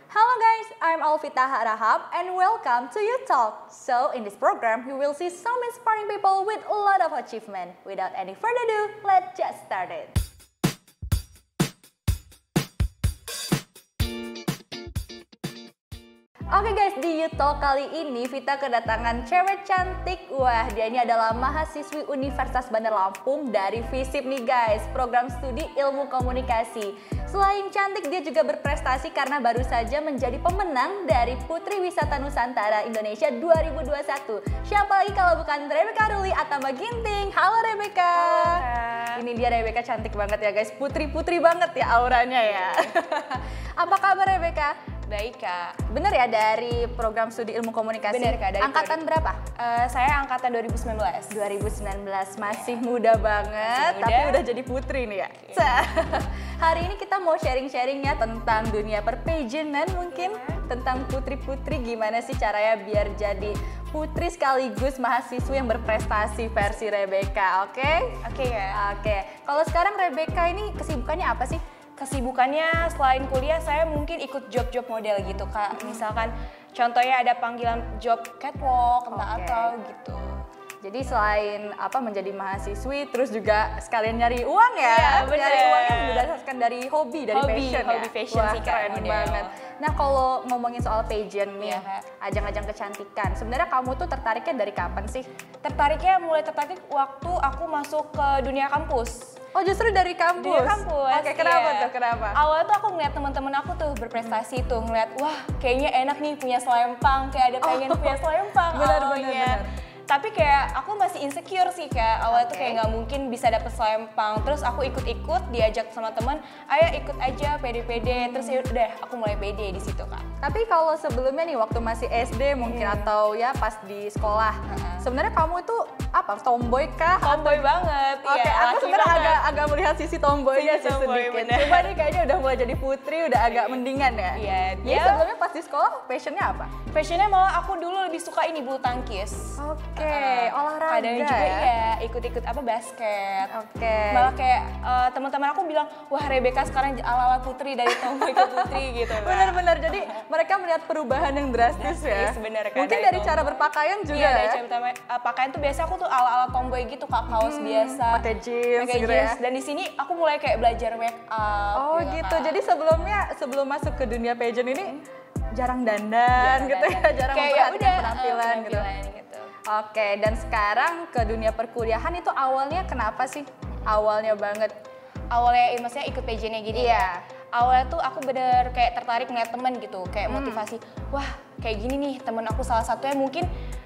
Hello guys, I'm Alvita Harahap and welcome to You Talk. So in this program, you will see some inspiring people with a lot of achievement. Without any further ado, let's just start it. Oke guys, di You Talk kali ini Vita kedatangan cewek cantik. Wah, dia ini adalah mahasiswi Universitas Bandar Lampung dari FISIP nih guys, program studi ilmu komunikasi. Selain cantik, dia juga berprestasi karena baru saja menjadi pemenang dari Putri Wisata Nusantara Indonesia 2021. Siapa lagi kalau bukan Rebecca Ruli Atama Ginting. Halo Rebecca. Halo. Ini dia Rebecca, cantik banget ya guys, putri-putri banget ya auranya ya. Apa kabar Rebecca? Baik Kak. Bener ya dari program studi ilmu komunikasi? Bener Kak. Dari angkatan berapa? Saya angkatan 2019. 2019, masih muda banget, Masih muda. tapi udah jadi putri nih ya. Hari ini kita mau sharing-sharing ya tentang dunia perpageantan mungkin, tentang putri-putri gimana sih caranya biar jadi putri sekaligus mahasiswa yang berprestasi versi Rebecca, oke? Oke ya. Oke, kalau sekarang Rebecca ini kesibukannya apa sih? Kesibukannya selain kuliah saya mungkin ikut job-job model gitu Kak. Misalkan contohnya ada panggilan job catwalk, entah Oke. atau gitu. Jadi selain menjadi mahasiswi, terus juga sekalian nyari uang ya? Iya, bener. Nyari uangnya berdasarkan dari hobi, dari passion ya? Hobi fashion Wah, sih Kak, keren model. banget. Nah kalau ngomongin soal pageant nih, Iya, Kak. ajang-ajang kecantikan, sebenarnya kamu tuh tertariknya dari kapan sih? Mulai tertarik waktu aku masuk ke dunia kampus. Oh justru dari kampus? Dunia kampus. Oke, kenapa iya. tuh? Kenapa? Awalnya tuh aku ngeliat teman-teman aku tuh berprestasi tuh, ngeliat wah kayaknya enak nih punya selempang, kayak ada pengen punya selempang. Benar, awalnya. benar. Tapi kayak aku masih insecure sih Kak, awalnya tuh Oke. kayak nggak mungkin bisa dapet selempang. Terus aku ikut-ikut, diajak sama teman, ayo ikut aja pede-pede. Terus ya udah aku mulai pede di situ Kak. Tapi kalau sebelumnya nih waktu masih SD mungkin atau ya pas di sekolah, sebenarnya kamu itu apa? Tomboy kah? Tomboy banget, Oke, iya, aku laki sebenarnya banget. agak melihat sisi tomboynya Sisi sih tomboy, sedikit. bener. Coba nih kayaknya udah mulai jadi putri, udah agak mendingan ya. Iya, Jadi dia- sebelumnya pas di sekolah passionnya apa? Fashionnya malah aku dulu lebih suka ini bulu tangkis. Oke, olahraga Kadang juga ya. ya ikut-ikut apa basket. Oke. Malah kayak teman-teman aku bilang, wah Rebecca sekarang ala-ala putri dari tomboy ke putri gitu. Kak. Benar-benar, jadi mereka melihat perubahan yang drastis ya. Drastis, bener, Kak, Mungkin dari dari cara tomboy. berpakaian juga Iya, dari ya. cara pertama pakaian tuh biasa aku tuh ala-ala tomboy gitu Kak, kaos biasa. pakai jeans Pakai gitu jeans. ya. Dan di sini aku mulai kayak belajar make up. Oh gitu, Kak. jadi sebelum masuk ke dunia pageant ini jarang dandan gitu ya, jarang Kayak ya memperhatikan udah, penampilan gitu. gitu. Oke, dan sekarang ke dunia perkuliahan itu awalnya kenapa sih? Awalnya banget. Awalnya maksudnya ikut pageantnya gini Iya. ya. Awalnya tuh aku bener kayak tertarik ngeliat temen gitu, kayak motivasi. Wah kayak gini nih temen aku salah satunya mungkin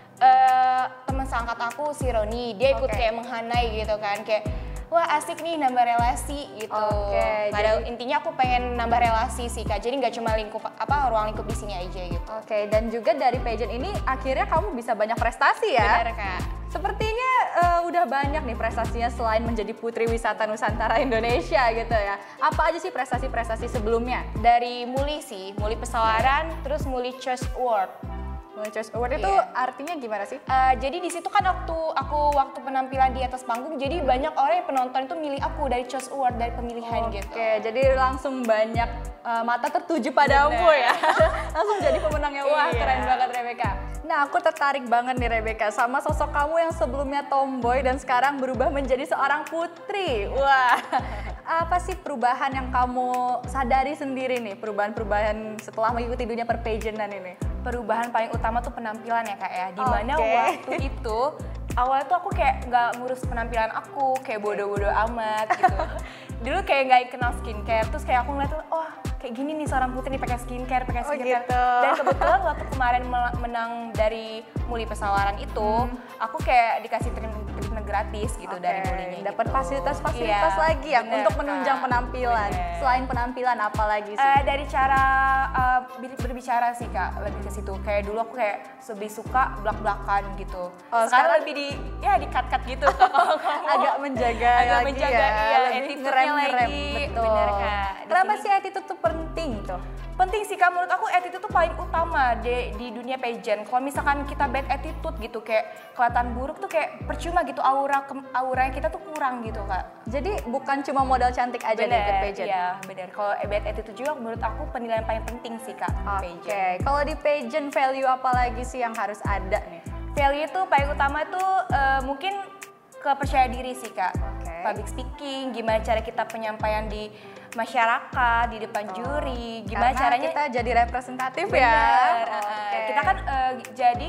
teman seangkat aku si Roni, dia ikut Oke. kayak menghanai gitu kan, kayak wah asik nih nambah relasi gitu. Oke, Padahal jadi- intinya aku pengen nambah relasi sih Kak, jadi nggak cuma ruang lingkup di sini aja gitu. Oke, dan juga dari pageant ini akhirnya kamu bisa banyak prestasi ya? Bener Kak. Sepertinya udah banyak nih prestasinya selain menjadi Putri Wisata Nusantara Indonesia gitu ya. Apa aja sih prestasi-prestasi sebelumnya? Dari Muli sih, Muli Pesawaran, terus Muli Choice Award. Choice Award itu Iya. artinya gimana sih? Jadi di situ kan waktu penampilan di atas panggung, jadi banyak orang yang penonton itu milih aku dari Choice Award, dari pemilihan gitu. Oke, jadi langsung banyak mata tertuju padamu ya. Langsung jadi pemenangnya. Wah, Iya. keren banget Rebecca. Nah, aku tertarik banget nih Rebecca sama sosok kamu yang sebelumnya tomboy dan sekarang berubah menjadi seorang putri. Wah, apa sih perubahan yang kamu sadari sendiri nih, perubahan-perubahan setelah mengikuti dunia perpageantan ini? Perubahan paling utama tuh penampilan ya Kak ya, dimana Oke. waktu itu awalnya tuh aku kayak nggak ngurus penampilan aku, kayak bodo-bodo amat gitu. Dulu kayak nggak kenal skincare, terus kayak aku ngeliat tuh, oh kayak gini nih seorang putri nih pakai skincare. Oh, gitu. Dan kebetulan waktu kemarin menang dari Muli Pesawaran itu, aku kayak dikasih treatment gratis gitu dari Mulinya. Dapat gitu. fasilitas-fasilitas Iya, lagi ya bener, untuk menunjang Kak. penampilan. Bener. Selain penampilan apa lagi sih? Dari cara berbicara sih Kak, lebih ke situ. Kayak dulu aku kayak lebih suka belak-belakan gitu. Oh, sekarang sekarang lebih di cut-cut gitu kalau kamu. Agak menjaga Agak lagi menjaga, ya, iya, lebih attitude-nya ngerem-ngerem. lagi. Betul. Bener, Kak. Di Kenapa sini- sih attitude tuh penting tuh? Penting sih Kak, menurut aku attitude tuh paling utama di dunia pageant. Kalau misalkan kita bad attitude gitu, kayak kelihatan buruk tuh kayak percuma gitu, aura kita tuh kurang gitu Kak. Jadi bukan cuma modal cantik aja di ikut pageant? Iya bener, kalau bad attitude juga menurut aku penilaian paling penting sih Kak di pageant. Oke, kalau di pageant value apa lagi sih yang harus ada nih? Value tuh paling utama tuh mungkin kepercayaan diri sih Kak. Public speaking, gimana cara kita penyampaian di masyarakat, di depan juri, gimana Karena caranya kita jadi representatif bener, ya. kita kan jadi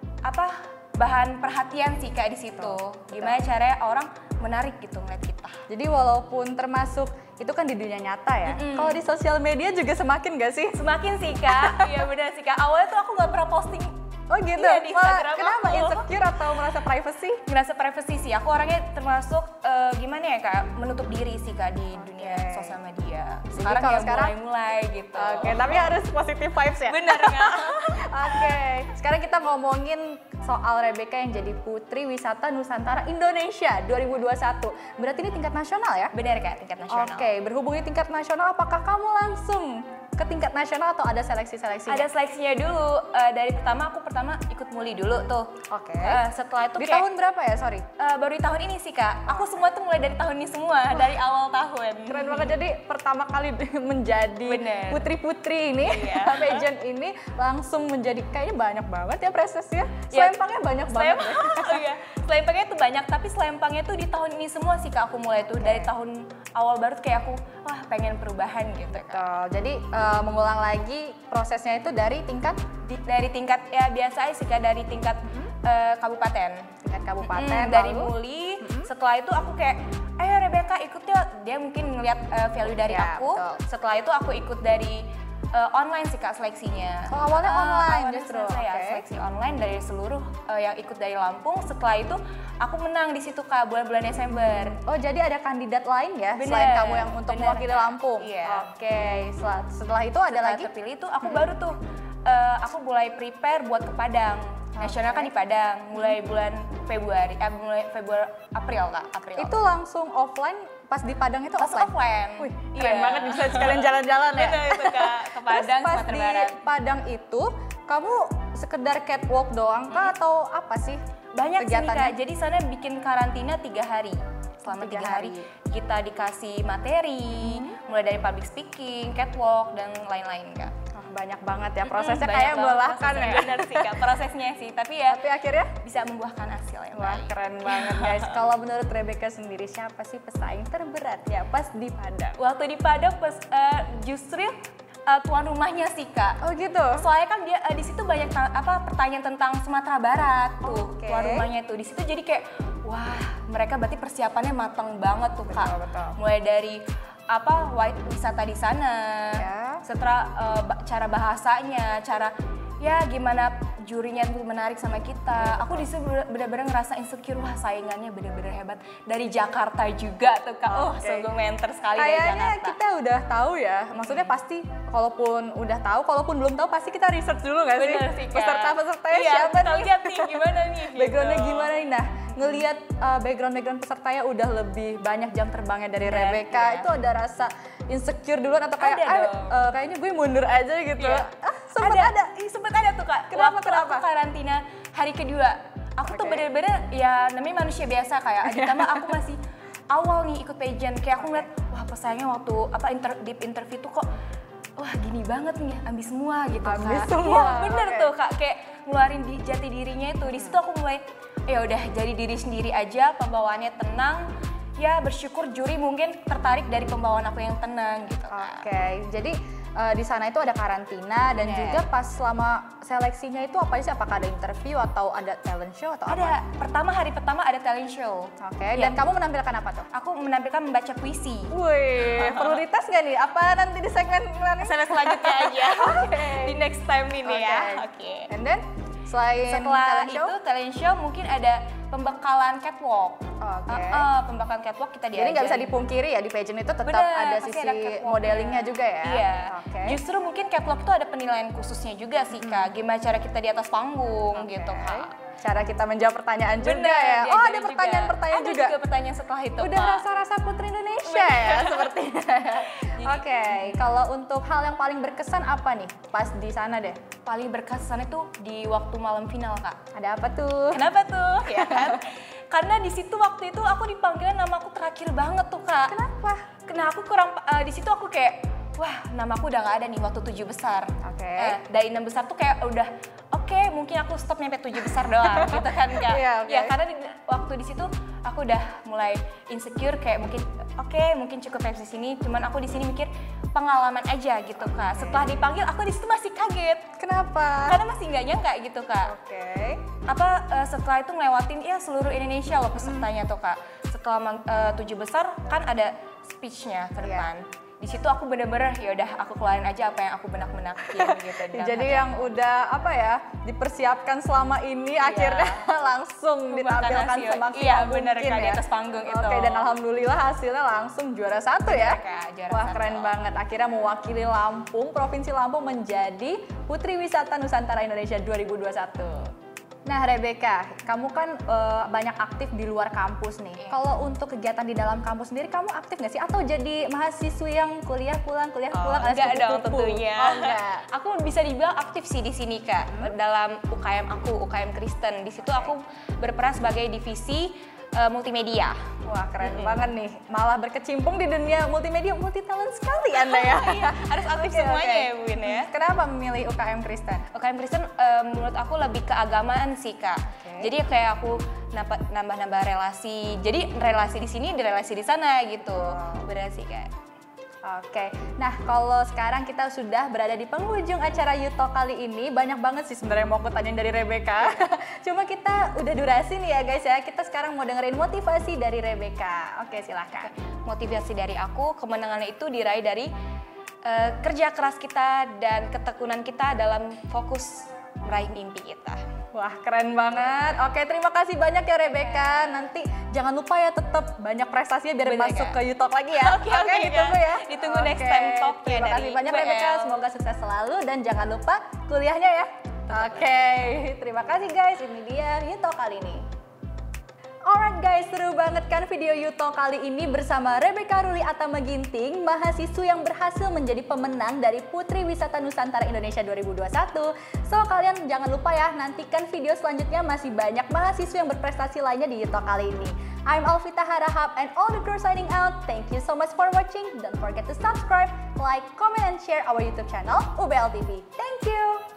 bahan perhatian sih Kak di situ. Gimana caranya orang menarik gitu ngeliat kita. Jadi walaupun termasuk itu kan di dunia nyata ya. Kalau di sosial media juga semakin gak sih? Semakin sih Kak, iya benar sih Kak. Awalnya tuh aku nggak pernah posting. Oh gitu? Iya, di Instagram kenapa? aku. Insecure atau merasa privacy? Ngerasa privacy sih, aku orangnya termasuk gimana ya Kak, menutup diri sih Kak di dunia sosial media. Sekarang kalau ya mulai-mulai gitu. Oke, tapi harus positive vibes ya? Bener Kak. Oke, sekarang kita ngomongin soal Rebecca yang jadi Putri Wisata Nusantara Indonesia 2021. Berarti ini tingkat nasional ya? Bener Kak, tingkat nasional. Oke, berhubung ini tingkat nasional, apakah kamu langsung ke tingkat nasional atau ada seleksi-seleksinya? Ada seleksinya dulu, dari aku pertama ikut muli dulu tuh. Oke. Setelah itu Di kayak, tahun berapa ya, sorry? baru di tahun ini sih Kak. Aku semua tuh mulai dari tahun ini semua, dari awal tahun. Keren banget, jadi pertama kali menjadi Bener. putri-putri ini, Iya. pageant ini langsung menjadi, kayaknya banyak banget ya prestasinya. Ya, Selempangnya banyak banget. Iya, selempangnya tuh banyak, tapi selempangnya tuh di tahun ini semua sih Kak aku mulai tuh. Dari tahun awal baru tuh kayak aku, wah pengen perubahan gitu Kak. Jadi mengulang lagi prosesnya itu dari tingkat Dari tingkat, ya biasa aja sih Kak, dari tingkat kabupaten. tingkat kabupaten, Dari lalu muli, setelah itu aku kayak, ayo Rebecca ikut yuk. Dia mungkin ngeliat value dari Ya, aku. betul. Setelah itu aku ikut dari online sih Kak seleksinya. Oh, awalnya online awalnya justru, ya, oke. seleksi online dari seluruh yang ikut dari Lampung. Setelah itu aku menang di situ Kak, bulan-bulan Desember. Oh, jadi ada kandidat lain ya Bener, selain kamu yang untuk bener, mewakili Kak. Lampung? Iya. Oke, setelah itu ada Setelah lagi? terpilih itu aku baru tuh aku mulai prepare buat ke Padang. Nasional kan di Padang, mulai bulan Februari, April Kak, April. Itu langsung offline, pas di Padang itu langsung offline. Wih, Iya. keren banget bisa sekalian jalan-jalan ya. Bener itu Kak, ke Padang, Terus pas Sumatera di Barat. Padang itu, kamu sekedar catwalk doang kah atau apa sih Banyak sih nih kegiatannya? Kak, jadi sana bikin karantina 3 hari. Selama 3 3 hari kita dikasih materi, mulai dari public speaking, catwalk, dan lain-lain Kak. Wah, banyak banget ya prosesnya, Banyak kayak banget melelahkan prosesnya. ya. Bener sih Kak, prosesnya sih, tapi ya Tapi akhirnya, bisa membuahkan hasil yang wah baik. keren banget guys. Kalau menurut Rebecca sendiri, siapa sih pesaing terberat ya pas di Padang? Waktu di Padang justru tuan rumahnya sih Kak. Oh gitu? Soalnya kan dia di situ banyak pertanyaan tentang Sumatera Barat tuh. Oke. Tuan rumahnya tuh di situ, jadi kayak wah, mereka berarti persiapannya matang banget tuh Kak. Betul. Mulai dari wisata di sana. Ya. Setelah cara bahasanya, cara ya gimana jurinya tuh menarik sama kita. Aku di situ benar-benar ngerasa insecure, wah saingannya benar-benar hebat. Dari Jakarta juga tuh Kak. Oh, Oke. sungguh menter sekali dari Kayaknya Jakarta. kita udah tahu ya, maksudnya pasti kalaupun udah tahu, kalaupun belum tahu pasti kita research dulu nggak sih? Bener sih Kak. Peserta-pesertanya Iya, siapa kita nih? lihat nih gimana nih. Backgroundnya gitu. gimana nih? Nah, ngelihat background pesertanya udah lebih banyak jam terbangnya dari Bener, Rebecca, iya. itu ada rasa insecure duluan atau kayak, Ada dong. kayaknya gue mundur aja gitu. Iya. Sempet ada. Sempet ada tuh Kak. Kenapa, Waktu kenapa? aku karantina hari kedua. Aku tuh Oke. bener-bener ya namanya manusia biasa kayak. Ditambah aku masih awal nih ikut pageant. Kayak aku ngeliat, wah pesaingnya waktu deep interview tuh kok wah gini banget nih, ambis semua gitu Ambis Kak. semua, Iya, bener oke. tuh Kak, kayak ngeluarin jati dirinya itu. Di situ aku mulai ya udah jadi diri sendiri aja, pembawaannya tenang. Ya bersyukur juri mungkin tertarik dari pembawaan aku yang tenang gitu Kak. Oke, jadi di sana itu ada karantina dan Bener. juga pas selama seleksinya itu apa sih? Apakah ada interview atau ada talent show atau Ada, apa? hari pertama ada talent show. Oke, Iya. dan kamu menampilkan apa tuh? Aku menampilkan membaca puisi. Wih, perlu dites nggak nih? Apa nanti di segmen Selanjutnya aja. Di next time ini ya. Oke. And then selain Setelah talent show, itu talent show mungkin ada pembekalan catwalk. Oke. Pembekalan catwalk kita Jadi nggak bisa diajarin. dipungkiri ya di pageant itu tetap Bener, ada pasti sisi ada catwalknya. modelingnya juga ya. Iya. Oke. Justru mungkin catwalk itu ada penilaian khususnya juga sih Kak. Gimana cara kita di atas panggung Oke. gitu Kak. cara kita menjawab pertanyaan juga Bener, ya. Oh, ada diajarin pertanyaan-pertanyaan juga. Ada juga pertanyaan setelah itu, Udah Kak. rasa-rasa Putri Indonesia ya sepertinya. Oke, kalau untuk hal yang paling berkesan apa nih pas di sana deh? Paling berkesan itu di waktu malam final, Kak. Ada apa tuh? Kenapa tuh? Ya kan? Karena di situ waktu itu aku dipanggilnya nama aku terakhir banget tuh, Kak. Kenapa? Karena aku kurang di situ aku kayak wah, namaku udah nggak ada nih waktu 7 besar. Oke. Dari 6 besar tuh kayak udah oke, mungkin aku stop nyampe 7 besar doang gitu kan, Kak. Iya, oke. Ya karena waktu di situ aku udah mulai insecure kayak mungkin mungkin cukup sampai sini, cuman aku di sini mikir pengalaman aja gitu, Kak. Setelah dipanggil aku di situ masih kaget. Kenapa? Karena masih nggak nyangka gitu, Kak. Oke. Setelah itu ngelewatin ya seluruh Indonesia loh pesertanya tuh, Kak. Setelah 7 besar kan ada speech-nya ke depan. Di situ aku bener-bener ya udah aku keluarin aja apa yang aku benak-benakin gitu. Jadi yang udah apa ya dipersiapkan selama ini akhirnya langsung ditampilkan semaksimal iya, bener, mungkin Kak, ya. di atas panggung itu. Oke, dan alhamdulillah hasilnya langsung juara 1 ya. Kak, juara Wah, 1. keren banget. Akhirnya mewakili Lampung, Provinsi Lampung menjadi Putri Wisata Nusantara Indonesia 2021. Nah, Rebecca, kamu kan banyak aktif di luar kampus nih. Kalau untuk kegiatan di dalam kampus sendiri, kamu aktif nggak sih? Atau jadi mahasiswi yang kuliah pulang, alias Enggak dong kupu-kupu? tentunya. Oh, enggak. Aku bisa dibilang aktif sih di sini, Kak. Dalam UKM aku, UKM Kristen. Di situ aku berperan sebagai divisi multimedia. Wah, keren banget nih. Malah berkecimpung di dunia multimedia, multi talent sekali Anda ya. Harus aktif Oke, semuanya oke. ya, Bun ya. Kenapa memilih UKM Kristen? UKM Kristen menurut aku lebih ke agamaan sih, Kak. Oke. Jadi kayak aku nambah-nambah relasi. Jadi relasi di sini, relasi di sana gitu. Benar sih, Kak. Oke, nah kalau sekarang kita sudah berada di penghujung acara Yutalk kali ini. Banyak banget sih sebenarnya mau aku tanyain dari Rebecca. Cuma kita udah durasi nih ya guys ya. Kita sekarang mau dengerin motivasi dari Rebecca. Oke, silahkan. Motivasi dari aku, kemenangan itu diraih dari kerja keras kita dan ketekunan kita dalam fokus meraih mimpi kita. Wah, keren banget. Oke, terima kasih banyak ya Rebecca. Nanti jangan lupa ya tetap banyak prestasinya biar Bener, masuk Kak. ke Yutalk lagi ya. Oke, ditunggu Kak. ya. Ditunggu next time talk-nya Terima dari kasih banyak UBL. Rebecca. Semoga sukses selalu dan jangan lupa kuliahnya ya. Oke, terima kasih guys. Ini dia Yutalk kali ini. Alright guys, seru banget kan video Yutalk kali ini bersama Rebecca Ruli Atama Ginting, mahasiswa yang berhasil menjadi pemenang dari Putri Wisata Nusantara Indonesia 2021. So kalian jangan lupa ya, nantikan video selanjutnya masih banyak mahasiswa yang berprestasi lainnya di Yutalk kali ini. I'm Alvita Harahap and all the crew signing out. Thank you so much for watching. Don't forget to subscribe, like, comment, and share our YouTube channel UBL TV. Thank you!